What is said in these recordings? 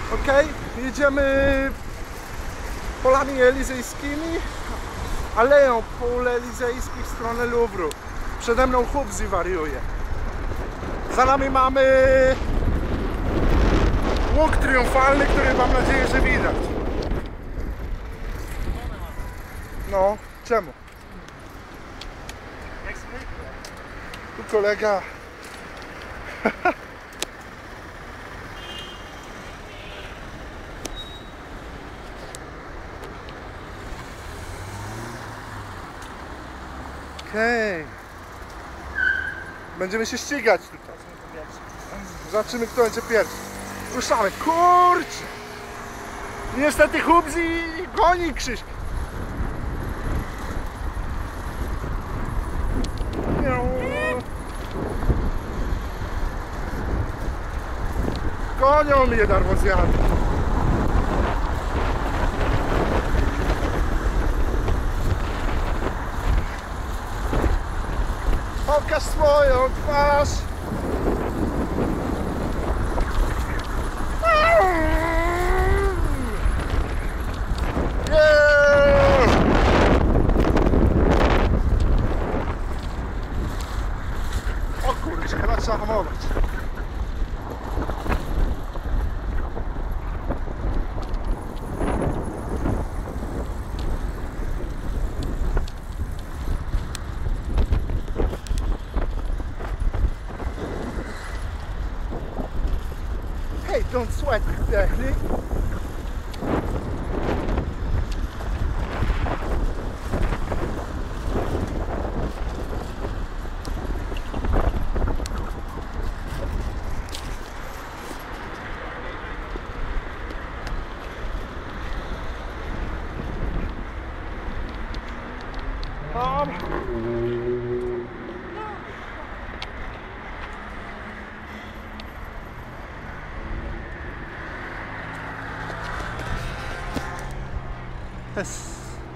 Ok, jedziemy polami elizejskimi, aleją pól elizejskich w stronę Luwru. Przede mną Hubzi wariuje. Za nami mamy łuk triumfalny, który mam nadzieję, że widać. No, czemu? Tu kolega. Okej. Będziemy się ścigać tutaj. Zobaczymy, kto będzie pierwszy. Ruszamy. Kurczę! Niestety Hubzi goni Krzyśka. Gonią mnie darmozjady. Pokaż swoją twarz. Yeah! O kurczę, chyba trzeba hamować. Hey, don't sweat the technique. Yes.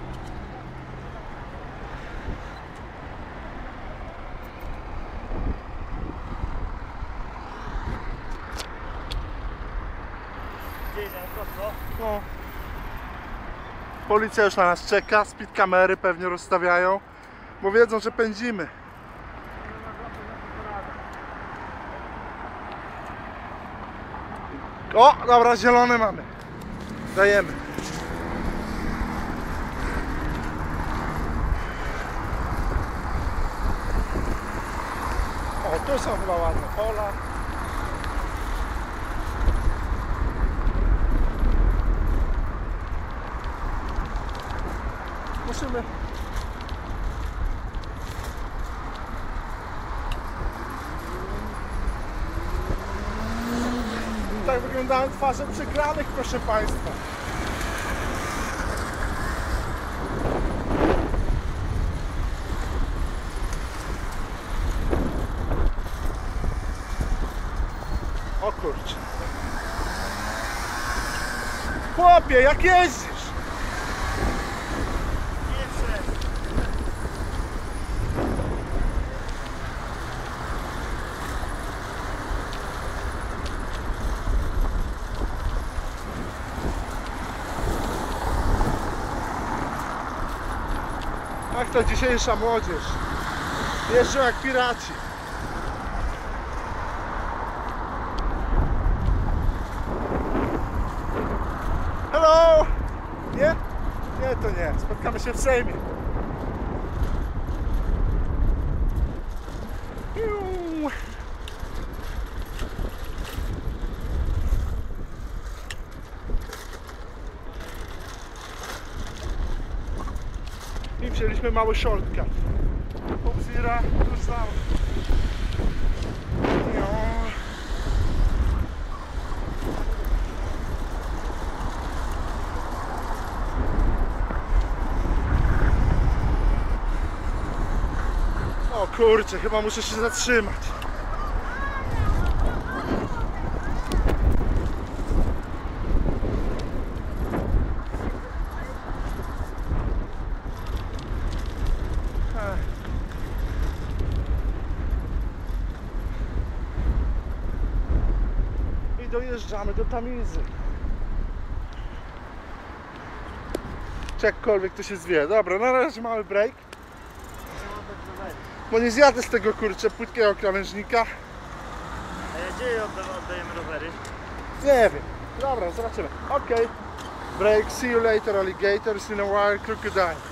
No. Policja już na nas czeka, speed kamery pewnie rozstawiają, bo wiedzą, że pędzimy. O, dobra, zielony mamy. Dajemy. O, tu są chyba ładne pola. Musimy... Tak wyglądają twarze przegranych, proszę Państwa. O kurczę. Chłopie, jak jeździsz? Jak to dzisiejsza młodzież. Jeżdżą jak piraci. Hello! Nie? Nie, to nie. Spotkamy się w Sejmie. I wzięliśmy mały shortcut. Hubzira tuż za mną. O kurczę, chyba muszę się zatrzymać. I dojeżdżamy do Tamizy. czy jakkolwiek to się zwie. Dobra, na razie mamy break. Bo nie zjadę z tego kurczę płytkiego krawężnika. A gdzie oddajemy rowery? Nie wiem. Dobra, zobaczymy. Okej. Break, see you later alligators in a while, crocodile.